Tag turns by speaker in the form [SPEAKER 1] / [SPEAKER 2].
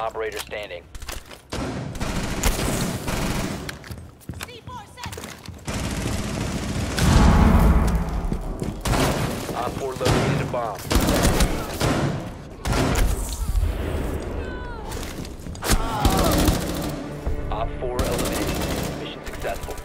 [SPEAKER 1] operator standing. Op 4 located a bomb. Op 4 eliminated. Mission successful.